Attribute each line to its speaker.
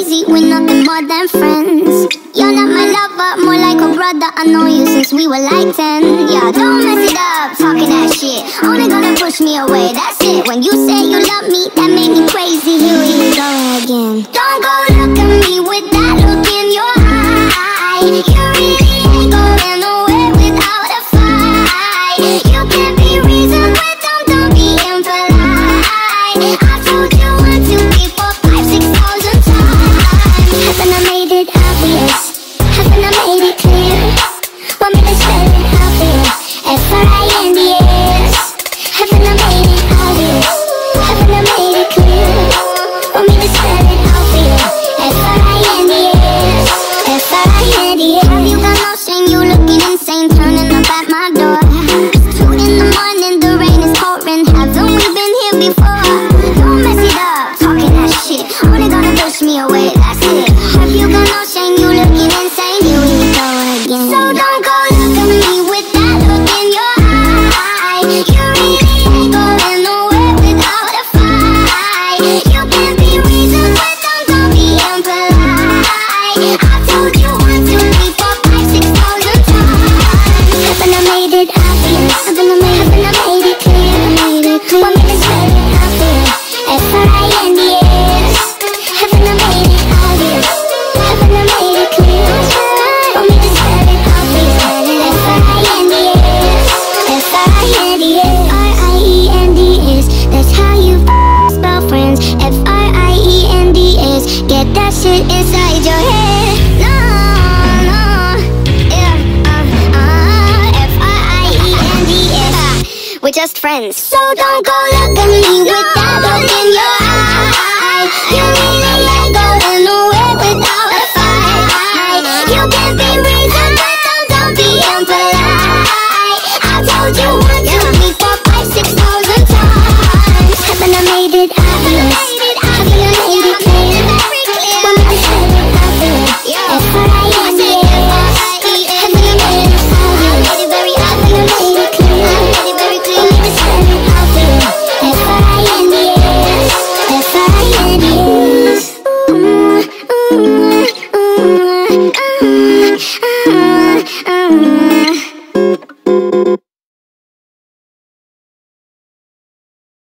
Speaker 1: crazy, we're nothing more than friends. You're not my lover, more like a brother. I know you since we were like 10. Yeah, don't mess it up, talking that shit. Only gonna push me away, that's it. When you say you love me, that made me crazy. Here we go again. Don't go look at me with that look in your eye. You really ain't going nowhere without a fight. You can't be reasoned with them, don't be impolite. I told you 1, 2, 3, 4, 5, 6,000 times. Haven't I made it obvious? Haven't I made it clear? Want me to spell it out there? F-R-I-N-D-S. Haven't I made it obvious? Haven't I made it clear? Want me to spell it out there? F-R-I-N-D-S. F-R-I-N-D-S. Have you got no shame? You looking insane, turning up at my door. It's 2 in the morning, the rain is pouring. Haven't we been here before? Don't mess it up, talking that shit. Only gonna push me away, that's it. Have you got no shame? You looking insane. Here we go again. So don't go look at me with that look in your eye. You really ain't going nowhere without a fight. You can't be reasoned with them, don't be impolite. I told you 1, 2, 3, 4, 5, 6,000 times. Haven't I made it obvious? Haven't I made it clear? Want me to spell it out there? F-R-I-N-D-S. Haven't I made it obvious? Haven't I made it clear? Want me to spell it out there? F-R-I-N-D-S. F-R-I-N-D-S. R-I-E-N-D-S. That's how you spell friends. F-R-I-E-N-D-S. Get that shit inside your head. No, no, yeah, F-R-I-E-N-D-S. We're just friends. So don't go look at me with that look in your eye. You really